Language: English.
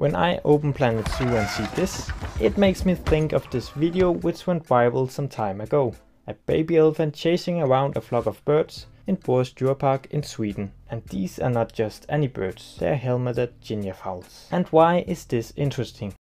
When I open Planet Zoo and see this, it makes me think of this video which went viral some time ago. A baby elephant chasing around a flock of birds in Borås Djurpark in Sweden. And these are not just any birds, they are helmeted ginjafowls. And why is this interesting?